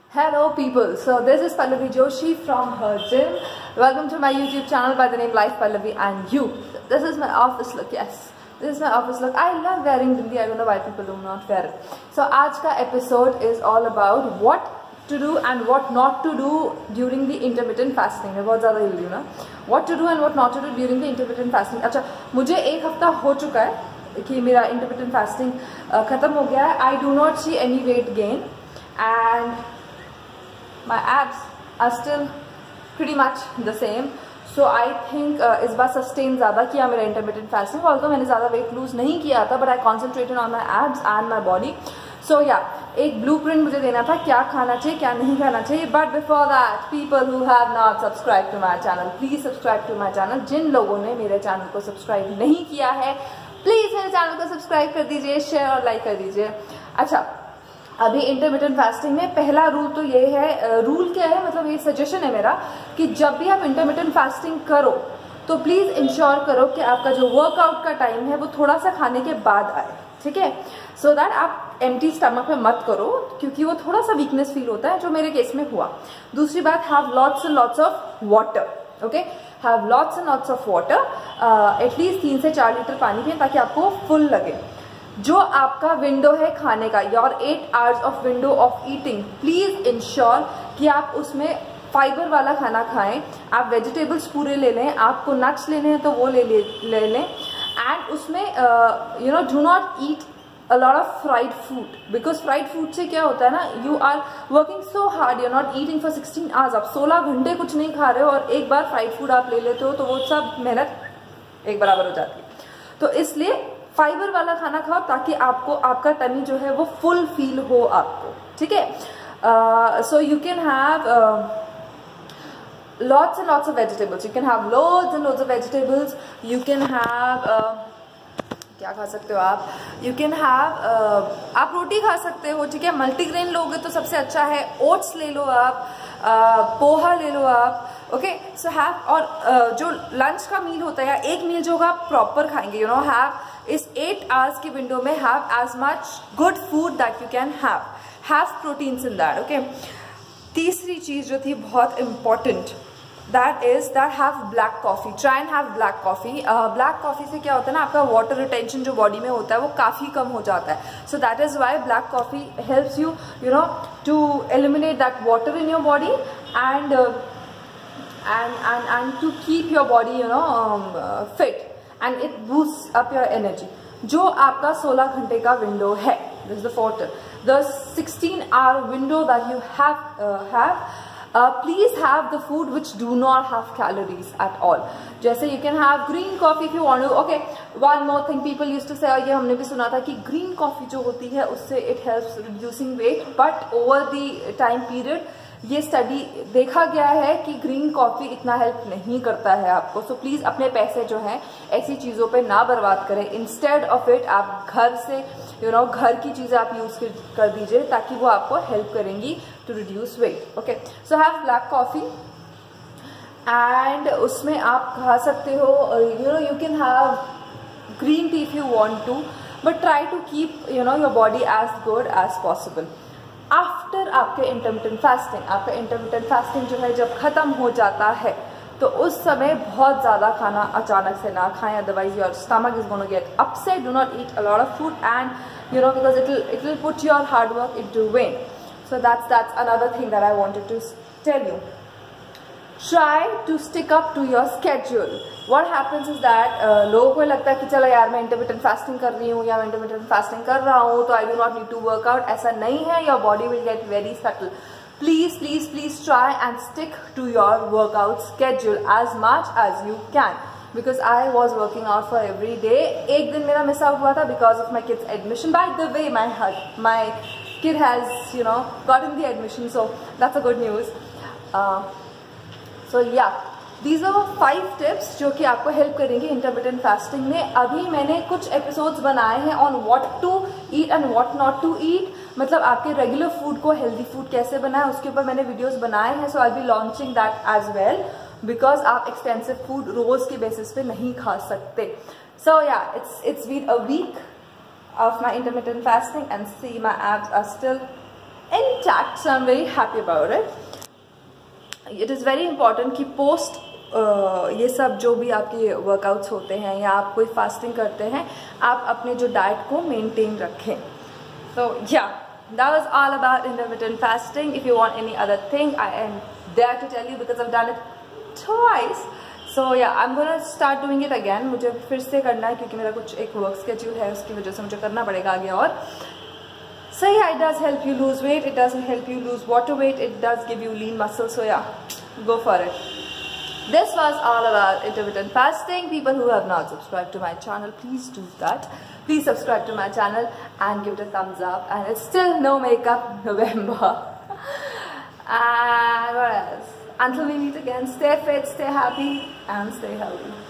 Hello people, so this is Pallavi Joshi from her gym. Welcome to my YouTube channel by the name Life Pallavi and You. This is my office look, yes. This is my office look. I love wearing bindi, I don't know why people do not wear it. So आज का episode is all about what to do and what not to do during the intermittent fasting. मैं बहुत ज़्यादा हिल रही हूँ ना. What to do and what not to do during the intermittent fasting. अच्छा, मुझे एक हफ्ता हो चुका है कि मेरा intermittent fasting ख़त्म हो गया है. I do not see any weight gain and my abs are still pretty much the same. So I think इस बार sustain ज़्यादा किया मेरा intermittent fasting. Although मैंने ज़्यादा weight lose नहीं किया था, but I concentrated on my abs and my body. So yeah, एक blueprint मुझे देना था क्या खाना चाहिए क्या नहीं खाना चाहिए. But before that, people who have not subscribed to my channel, please subscribe to my channel. जिन लोगों ने मेरे channel को subscribe नहीं किया है, please मेरे channel को subscribe कर दीजिए, share और like कर दीजिए. अच्छा, अभी इंटरमिटेंट फास्टिंग में पहला रूल तो ये है, रूल क्या है मतलब ये सजेशन है मेरा कि जब भी आप इंटरमिटेंट फास्टिंग करो तो प्लीज इंश्योर करो कि आपका जो वर्कआउट का टाइम है वो थोड़ा सा खाने के बाद आए, ठीक है. सो दैट आप एम्प्टी स्टमक में मत करो क्योंकि वो थोड़ा सा वीकनेस फील होता है, जो मेरे केस में हुआ. दूसरी बात, have lots and lots of water. Okay, have lots and lots of water. At least 3 से 4 लीटर पानी पिए ताकि आपको फुल लगे. जो आपका विंडो है खाने का, your 8 hours of window of eating, please ensure कि आप उसमें फाइबर वाला खाना खाएं. आप वेजिटेबल्स पूरे ले लें, आपको नट्स लेने हैं तो वो ले लें. एंड उसमें do not eat a lot of fried food, because fried food से क्या होता है ना, you are working so hard, you are not eating for 16 hours. आप 16 घंटे कुछ नहीं खा रहे हो और एक बार फ्राइड फूड आप ले लेते हो तो वो सब मेहनत एक बराबर हो जाती है. तो इसलिए फाइबर वाला खाना खाओ ताकि आपको आपका टमी जो है वो फुल फील हो आपको, ठीक है. So you can have lots and lots of vegetables. You can have loads and loads of vegetables. You can have क्या खा सकते हो आप, यू कैन हैव आप रोटी खा सकते हो, ठीक है. मल्टीग्रेन लोगे तो सबसे अच्छा है. ओट्स ले लो आप, पोहा ले लो आप. ओके, सो हैव, और जो लंच का मील होता है या एक मील जो आप प्रॉपर खाएंगे, यू नो, हैव इस 8 आवर्स की विंडो में have as much good food that you can have proteins in that. Okay, तीसरी चीज जो थी बहुत important, that is that have black coffee. Try and have black coffee. Black coffee से क्या होता है ना, आपका water retention जो body में होता है वो काफी कम हो जाता है. So that is why black coffee helps you, you know, to eliminate that water in your body and to keep your body, you know, fit, and it boosts up your energy. जो आपका 16 घंटे का window है, this is the fourth, the 16-hour window that you have. Please have the food which do not have calories at all. जैसे you can have green coffee if you want to. Okay, one more thing people used to say, और ये हमने भी सुना था कि green coffee जो होती है उससे it helps reducing weight, but over the time period ये स्टडी देखा गया है कि ग्रीन कॉफी इतना हेल्प नहीं करता है आपको. सो प्लीज अपने पैसे जो हैं ऐसी चीजों पे ना बर्बाद करें. इंस्टेड ऑफ इट आप घर से, यू नो, घर की चीजें आप यूज कर दीजिए ताकि वो आपको हेल्प करेंगी to reduce weight. Okay, so have black coffee and उसमें आप खा सकते हो, you know, you can have green tea if you want to, but try to keep, you know, your body as good as possible. After आपके intermittent fasting, आपका intermittent fasting जो है जब खत्म हो जाता है तो उस समय बहुत ज्यादा खाना अचानक से ना खाएं, otherwise your stomach is gonna get upset. Do not eat a lot of food and you know, because it will put your hard work into vain. So that's another thing that I wanted to tell you. Try to stick up to your schedule. What happens is that लोगों को लगता है कि चलो यार मैं intermittent fasting कर रही हूँ या मैं intermittent fasting कर रहा हूँ तो I do not need to work out. ऐसा नहीं है. Your body will get very subtle. Please try and stick to your workout schedule as much as you can. Because I was working out for every day. एक दिन मेरा miss out हुआ था because of my kid's admission. By the way, my kid has, you know, gotten the admission, so that's a good news. So yeah, these are 5 tips जो कि आपको help करेंगे intermittent fasting में. अभी मैंने कुछ एपिसोड्स बनाए हैं on what to eat and what not to eat, मतलब आपके रेगुलर फूड को हेल्दी फूड कैसे बनाए उसके ऊपर मैंने वीडियोस बनाए हैं. So I be launching that as well, because आप एक्सपेंसिव फूड रोज के बेसिस पे नहीं खा सकते. So yeah, it's been a week of my intermittent fasting and see my abs are still intact, so I'm very happy about it. It is very important कि post ये सब जो भी आपके वर्कआउट्स होते हैं या आप कोई फास्टिंग करते हैं, आप अपने जो डाइट को मेंटेन रखें. So yeah, that was all about intermittent fasting. If you want any other thing, I am there to tell you because I've done it twice. So yeah, I'm gonna start doing it again. मुझे फिर से करना है क्योंकि मेरा कुछ एक work schedule है, उसकी वजह से मुझे करना पड़ेगा आगे. और so yeah, it does help you lose weight, it does help you lose water weight, it does give you lean muscle. So yeah, go for it. This was all about intermittent fasting. People who have not subscribed to my channel, please do that. Please subscribe to my channel and give it a thumbs up. And it's still no makeup November. And what else? Until we meet again, stay fit, stay happy, and stay healthy.